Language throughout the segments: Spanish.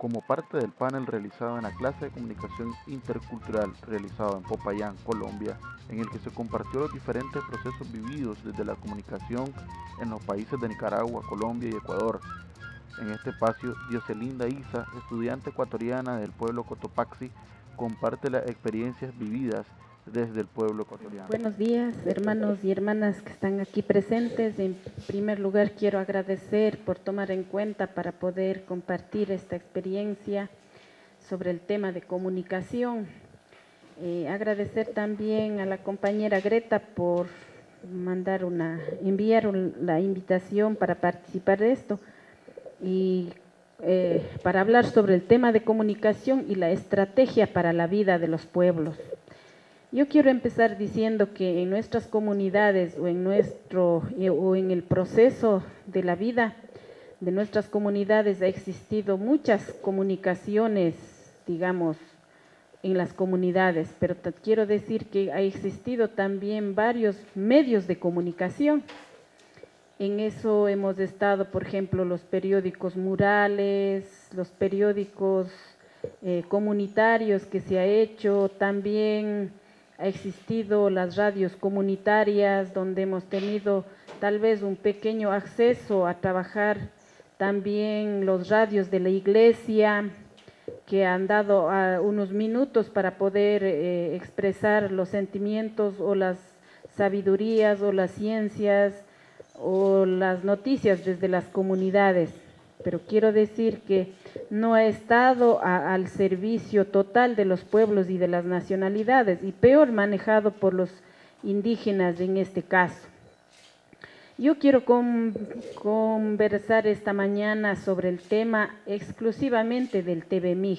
Como parte del panel realizado en la clase de comunicación intercultural realizado en Popayán, Colombia, en el que se compartió los diferentes procesos vividos desde la comunicación en los países de Nicaragua, Colombia y Ecuador. En este espacio, Dioselinda Isa, estudiante ecuatoriana del pueblo Cotopaxi, comparte las experiencias vividas desde el pueblo ecuatoriano. Buenos días, hermanos y hermanas que están aquí presentes. En primer lugar, quiero agradecer por tomar en cuenta para poder compartir esta experiencia sobre el tema de comunicación. Agradecer también a la compañera Greta por enviar la invitación para participar de esto y para hablar sobre el tema de comunicación y la estrategia para la vida de los pueblos. Yo quiero empezar diciendo que en nuestras comunidades o en el proceso de la vida de nuestras comunidades ha existido muchas comunicaciones, digamos, en las comunidades, pero quiero decir que ha existido también varios medios de comunicación. En eso hemos estado, por ejemplo, los periódicos murales, los periódicos comunitarios que se ha hecho, también ha existido las radios comunitarias, donde hemos tenido tal vez un pequeño acceso a trabajar, también los radios de la iglesia, que han dado unos minutos para poder expresar los sentimientos o las sabidurías o las ciencias o las noticias desde las comunidades. Pero quiero decir que no ha estado al servicio total de los pueblos y de las nacionalidades, y peor manejado por los indígenas en este caso. Yo quiero conversar esta mañana sobre el tema exclusivamente del TVMIG,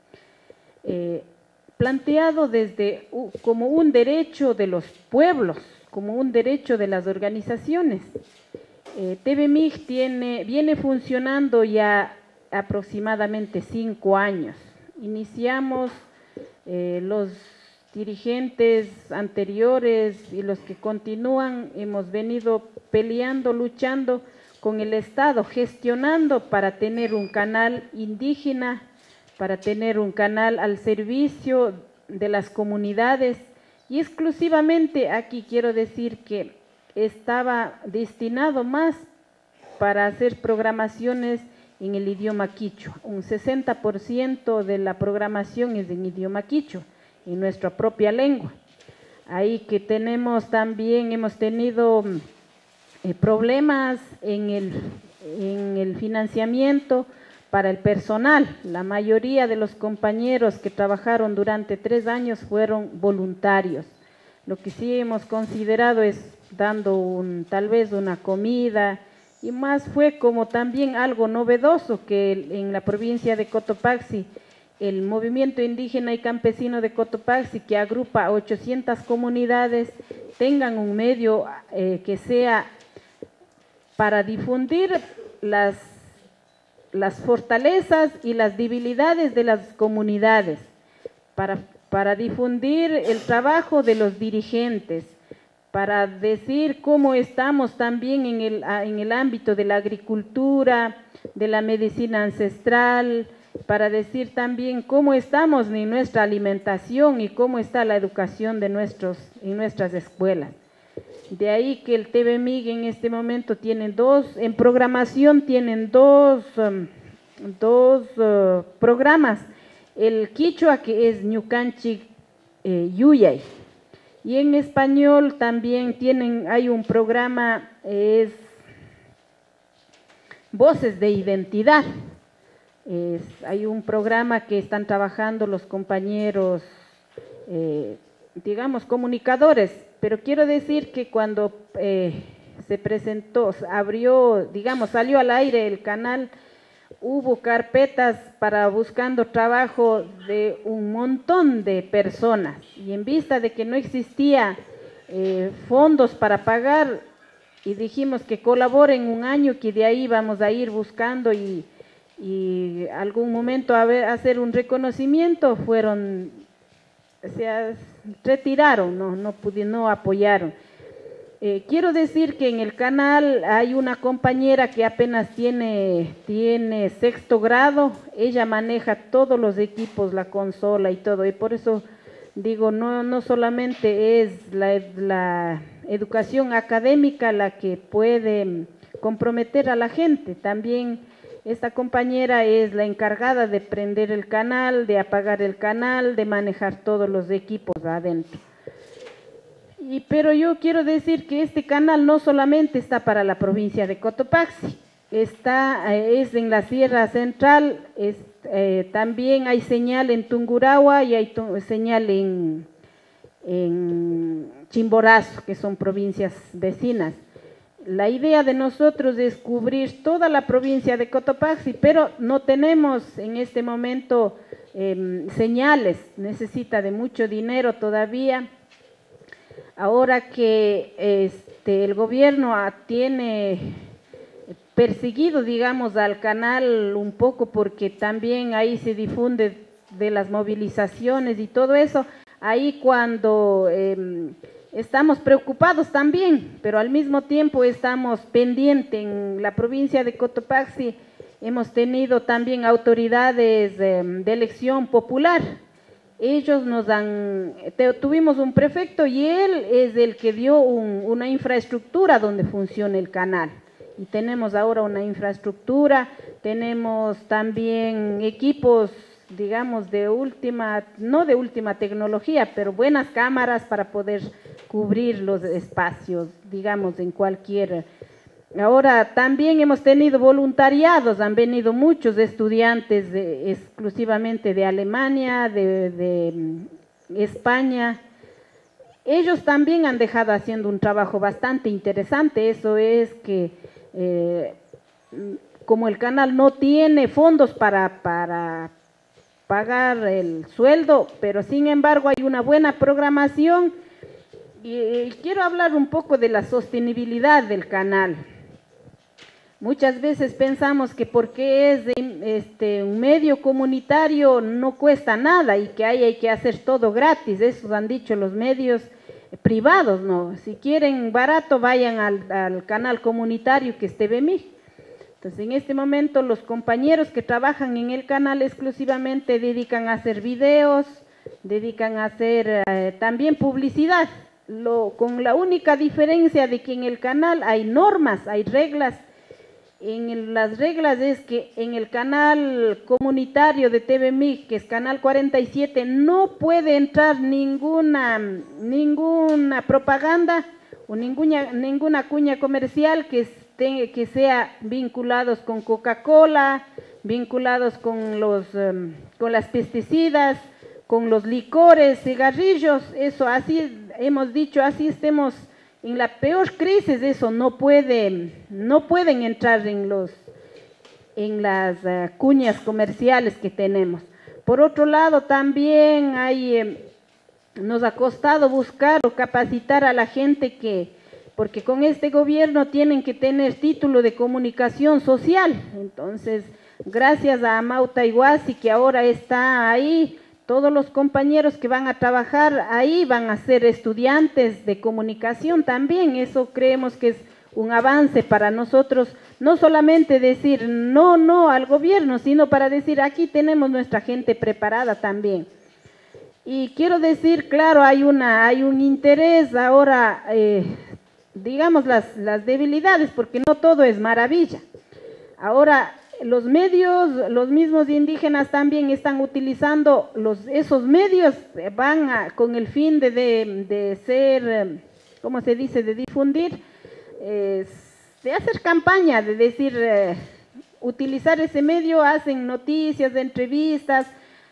planteado como un derecho de los pueblos, como un derecho de las organizaciones. TVMIG viene funcionando ya aproximadamente 5 años. Iniciamos los dirigentes anteriores y los que continúan, hemos venido peleando, luchando con el Estado, gestionando para tener un canal indígena, para tener un canal al servicio de las comunidades, y exclusivamente aquí quiero decir que estaba destinado más para hacer programaciones en el idioma quichua. Un 60% de la programación es en idioma quichua, en nuestra propia lengua. Ahí que tenemos también, hemos tenido problemas en el financiamiento para el personal. La mayoría de los compañeros que trabajaron durante 3 años fueron voluntarios. Lo que sí hemos considerado es dando tal vez una comida, y más fue como también algo novedoso que en la provincia de Cotopaxi, el movimiento indígena y campesino de Cotopaxi, que agrupa a 800 comunidades, tengan un medio que sea para difundir las fortalezas y las debilidades de las comunidades, para difundir el trabajo de los dirigentes, para decir cómo estamos también en el ámbito de la agricultura, de la medicina ancestral, para decir también cómo estamos en nuestra alimentación y cómo está la educación en nuestras escuelas. De ahí que el TVMIG en este momento tiene en programación tienen dos programas. El quichua, que es Ñucanchik Yuyay, y en español también hay un programa, es Voces de Identidad. Hay un programa que están trabajando los compañeros, digamos, comunicadores, pero quiero decir que cuando se presentó, salió al aire el canal, hubo carpetas para buscando trabajo de un montón de personas, y en vista de que no existía fondos para pagar, y dijimos que colaboren un año, que de ahí vamos a ir buscando y algún momento hacer un reconocimiento, se retiraron, no apoyaron. Quiero decir que en el canal hay una compañera que apenas tiene sexto grado, ella maneja todos los equipos, la consola y todo, y por eso digo, no solamente es la educación académica la que puede comprometer a la gente, también esta compañera es la encargada de prender el canal, de apagar el canal, de manejar todos los equipos adentro. Pero yo quiero decir que este canal no solamente está para la provincia de Cotopaxi, es en la Sierra Central, también hay señal en Tungurahua y hay señal en Chimborazo, que son provincias vecinas. La idea de nosotros es cubrir toda la provincia de Cotopaxi, pero no tenemos en este momento señales, necesita de mucho dinero todavía. Ahora que el gobierno tiene perseguido, digamos, al canal un poco, porque también ahí se difunde de las movilizaciones y todo eso, ahí cuando estamos preocupados también, pero al mismo tiempo estamos pendientes. En la provincia de Cotopaxi hemos tenido también autoridades de elección popular. Ellos tuvimos un prefecto y él es el que dio una infraestructura donde funcione el canal. Y tenemos ahora una infraestructura, tenemos también equipos, digamos, no de última tecnología, pero buenas cámaras para poder cubrir los espacios, digamos, en cualquier. Ahora también hemos tenido voluntariados, han venido muchos estudiantes exclusivamente de Alemania, de España. Ellos también han dejado haciendo un trabajo bastante interesante. Eso es que como el canal no tiene fondos para pagar el sueldo, pero sin embargo hay una buena programación. Y quiero hablar un poco de la sostenibilidad del canal. Muchas veces pensamos que porque es un medio comunitario no cuesta nada y que hay que hacer todo gratis. Eso han dicho los medios privados, ¿no? Si quieren barato, vayan al canal comunitario que es TVMIG. Entonces, en este momento los compañeros que trabajan en el canal exclusivamente dedican a hacer videos, dedican a hacer también publicidad, con la única diferencia de que en el canal hay normas, hay reglas. Las reglas es que en el canal comunitario de TVMIG, que es Canal 47, no puede entrar ninguna propaganda o ninguna cuña comercial que sea vinculados con Coca-Cola, vinculados con las pesticidas, con los licores, cigarrillos. Eso así hemos dicho, así estemos en la peor crisis, eso no pueden entrar en las cuñas comerciales que tenemos. Por otro lado, también nos ha costado buscar o capacitar a la gente porque con este gobierno tienen que tener título de comunicación social. Entonces, gracias a Amauta Iguasi, que ahora está ahí, todos los compañeros que van a trabajar ahí van a ser estudiantes de comunicación también. Eso creemos que es un avance para nosotros, no solamente decir no al gobierno, sino para decir aquí tenemos nuestra gente preparada también. Y quiero decir, claro, hay un interés ahora, digamos las debilidades, porque no todo es maravilla. Ahora, los medios, los mismos indígenas también están utilizando esos medios, con el fin de ser, ¿cómo se dice?, de difundir, de hacer campaña, de decir, utilizar ese medio, hacen noticias, entrevistas,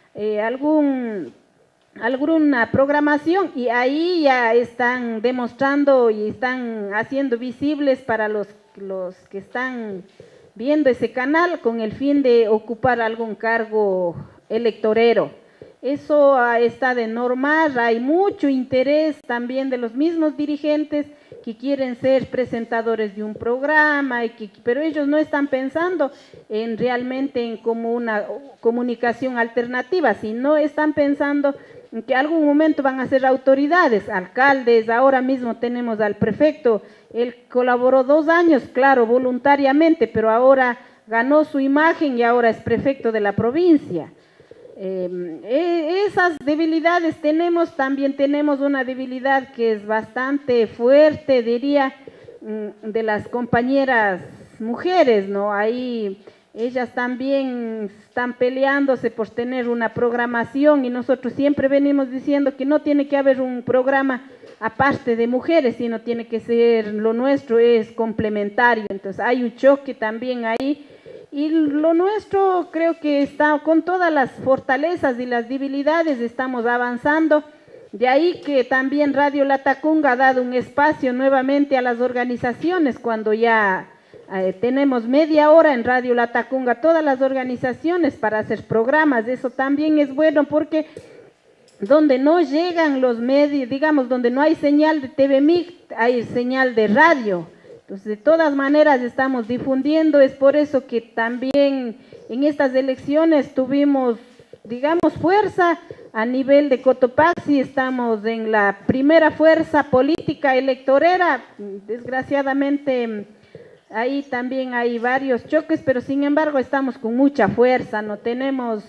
alguna programación, y ahí ya están demostrando y están haciendo visibles para los que están viendo ese canal con el fin de ocupar algún cargo electorero. Eso está de normal, hay mucho interés también de los mismos dirigentes que quieren ser presentadores de un programa, pero ellos no están pensando realmente en como una comunicación alternativa, sino están pensando en que algún momento van a ser autoridades, alcaldes, ahora mismo tenemos al prefecto, él colaboró 2 años, claro, voluntariamente, pero ahora ganó su imagen y ahora es prefecto de la provincia. Esas debilidades tenemos, también tenemos una debilidad que es bastante fuerte, diría, de las compañeras mujeres, ¿no? Ahí ellas también están peleándose por tener una programación y nosotros siempre venimos diciendo que no tiene que haber un programa aparte de mujeres, sino tiene que ser, lo nuestro es complementario, entonces hay un choque también ahí. Y lo nuestro creo que está con todas las fortalezas y las debilidades, estamos avanzando. De ahí que también Radio Latacunga ha dado un espacio nuevamente a las organizaciones, cuando ya tenemos media hora en Radio Latacunga, todas las organizaciones para hacer programas. Eso también es bueno porque donde no llegan los medios, digamos, donde no hay señal de TVMIC, hay señal de radio. Entonces, de todas maneras estamos difundiendo, es por eso que también en estas elecciones tuvimos, digamos, fuerza a nivel de Cotopaxi, estamos en la primera fuerza política electorera, desgraciadamente ahí también hay varios choques, pero sin embargo estamos con mucha fuerza, no tenemos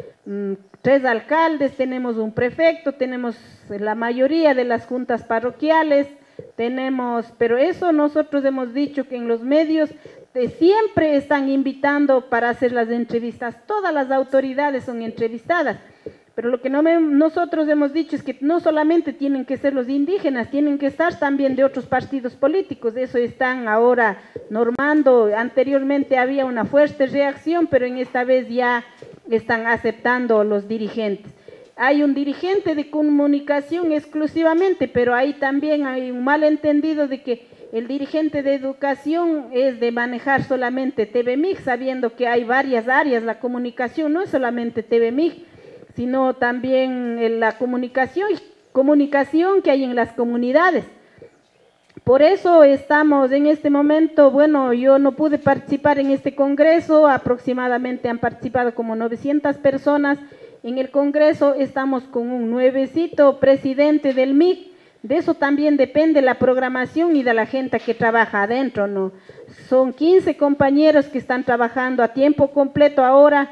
3 alcaldes, tenemos un prefecto, tenemos la mayoría de las juntas parroquiales, tenemos, pero eso nosotros hemos dicho que en los medios siempre están invitando para hacer las entrevistas, todas las autoridades son entrevistadas, pero lo que nosotros hemos dicho es que no solamente tienen que ser los indígenas, tienen que estar también de otros partidos políticos, eso están ahora normando, anteriormente había una fuerte reacción, pero en esta vez ya están aceptando los dirigentes. Hay un dirigente de comunicación exclusivamente, pero ahí también hay un malentendido de que el dirigente de educación es de manejar solamente TVMIC, sabiendo que hay varias áreas, la comunicación no es solamente TVMIC, sino también la comunicación que hay en las comunidades. Por eso estamos en este momento, bueno, yo no pude participar en este congreso, aproximadamente han participado como 900 personas. En el Congreso estamos con un nuevecito presidente del MIC, de eso también depende la programación y de la gente que trabaja adentro, ¿no? Son 15 compañeros que están trabajando a tiempo completo ahora,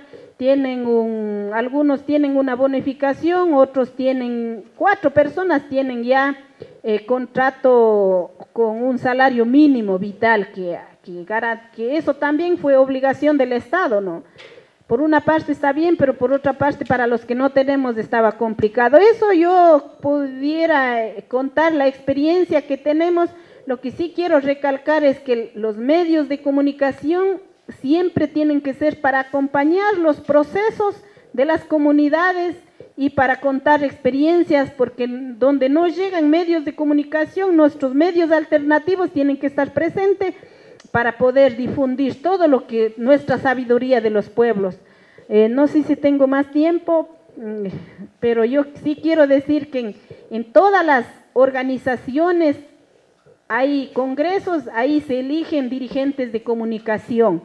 algunos tienen una bonificación, otros tienen, 4 personas tienen ya contrato con un salario mínimo vital, que eso también fue obligación del Estado, ¿no? Por una parte está bien, pero por otra parte para los que no tenemos estaba complicado. Eso yo pudiera contar la experiencia que tenemos. Lo que sí quiero recalcar es que los medios de comunicación siempre tienen que ser para acompañar los procesos de las comunidades y para contar experiencias, porque donde no llegan medios de comunicación, nuestros medios alternativos tienen que estar presentes para poder difundir todo lo que nuestra sabiduría de los pueblos. No sé si tengo más tiempo, pero yo sí quiero decir que en todas las organizaciones hay congresos, ahí se eligen dirigentes de comunicación.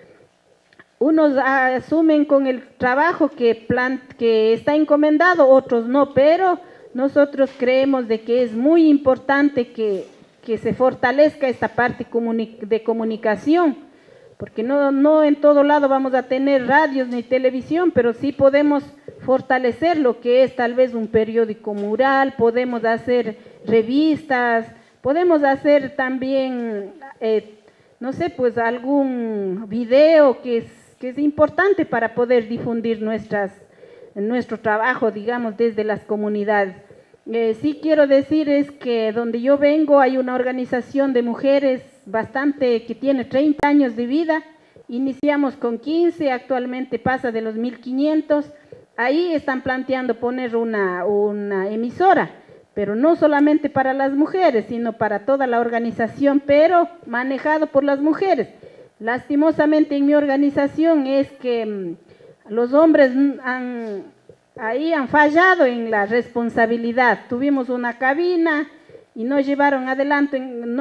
Unos asumen con el trabajo que está encomendado, otros no, pero nosotros creemos de que es muy importante que se fortalezca esta parte de comunicación, porque no en todo lado vamos a tener radios ni televisión, pero sí podemos fortalecer lo que es tal vez un periódico mural, podemos hacer revistas, podemos hacer también, no sé, pues algún video que es importante para poder difundir nuestro trabajo, digamos, desde las comunidades. Sí quiero decir es que donde yo vengo hay una organización de mujeres que tiene 30 años de vida, iniciamos con 15, actualmente pasa de los 1500, ahí están planteando poner una emisora, pero no solamente para las mujeres, sino para toda la organización, pero manejado por las mujeres. Lastimosamente en mi organización es que los hombres han fallado en la responsabilidad. Tuvimos una cabina y no llevaron adelante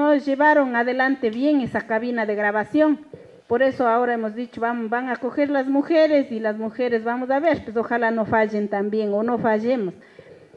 bien esa cabina de grabación. Por eso ahora hemos dicho, van a coger las mujeres y las mujeres vamos a ver, pues ojalá no fallen también o no fallemos.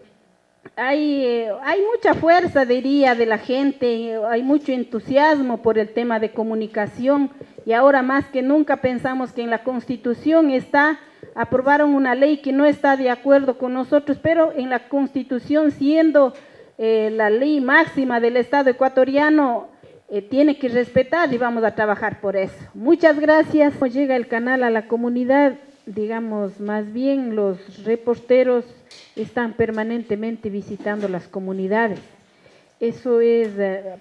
hay mucha fuerza, diría, de la gente, hay mucho entusiasmo por el tema de comunicación y ahora más que nunca pensamos que en la Constitución aprobaron una ley que no está de acuerdo con nosotros, pero en la Constitución, siendo la ley máxima del Estado ecuatoriano, tiene que respetar y vamos a trabajar por eso. Muchas gracias. Llega el canal a la comunidad, digamos, más bien los reporteros están permanentemente visitando las comunidades. Eso es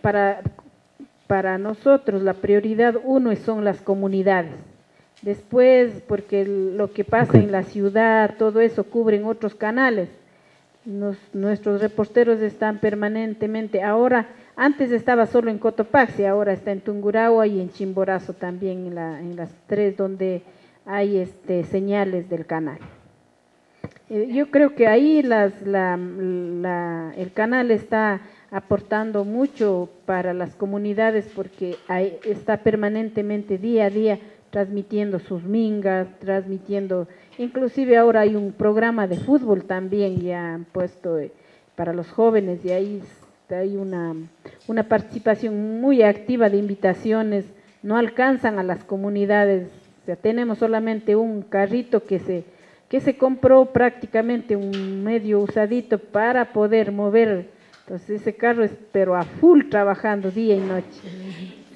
para nosotros la prioridad uno son las comunidades. Después, porque lo que pasa en la ciudad, todo eso cubren otros canales. Nuestros reporteros están permanentemente, ahora, antes estaba solo en Cotopaxi, ahora está en Tungurahua y en Chimborazo también, en las tres donde hay señales del canal. Yo creo que ahí el canal está aportando mucho para las comunidades porque está permanentemente día a día transmitiendo sus mingas, inclusive ahora hay un programa de fútbol también ya han puesto para los jóvenes y ahí hay una participación muy activa de invitaciones, no alcanzan a las comunidades, o sea, tenemos solamente un carrito que se compró prácticamente un medio usadito para poder mover, entonces ese carro es pero a full trabajando día y noche.